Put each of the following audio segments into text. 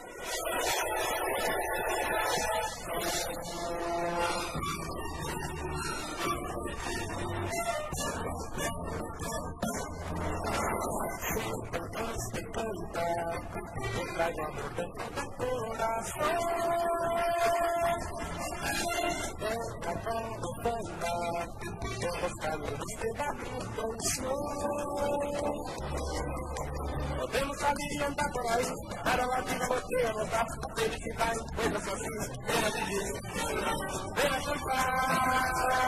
Podemos salir y andar por ahí, para la vida botella, notar felicidad y buenas así, ven a vivir, ven a cantar.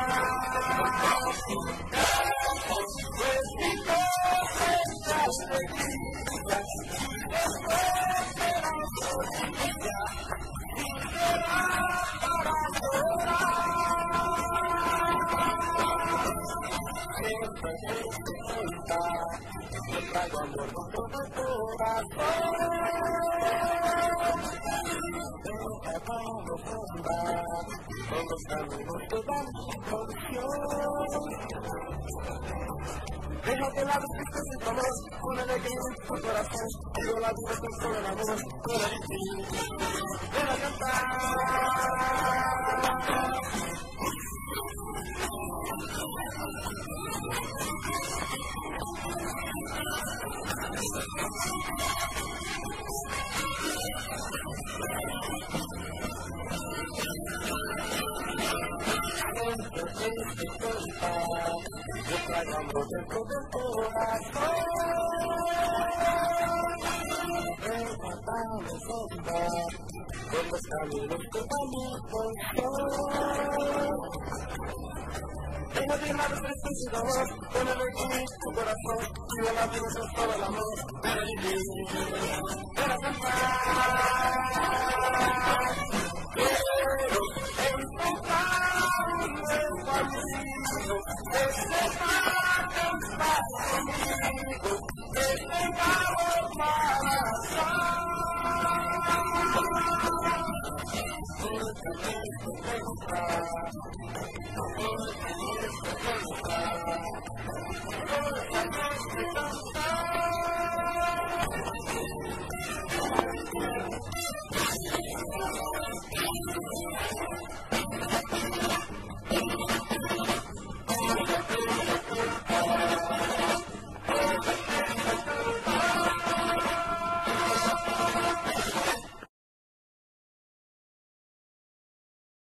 Pues mi cosa es alegría, esperanza y será para llorar. Siempre yo traigo amor con todo el corazón. Vamos a andar con los caminos que dan mi canción. Deja de lado tristeza y dolor, una alegría en tu corazón. Yo la vida con solo el amor, con el fin. Ven a cantar. Yo traigo amor dentro del corazón. Vamos a andar por los caminos que van mi canción. Deja de lado tristeza y dolor, con alegría en tu corazón. Viva la vida con todo el amor, ven a vivir, ven a cantar. Quiero encontrar un nuevo amigo, que sepa cantar conmigo, que tenga voz para